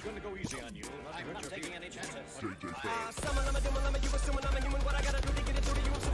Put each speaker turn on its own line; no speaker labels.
gonna go easy on you.
I'm not taking any chances.
JJ
Summon, I'm a demon, I'm a you assuming I'm a human. What I gotta do to get it through to you?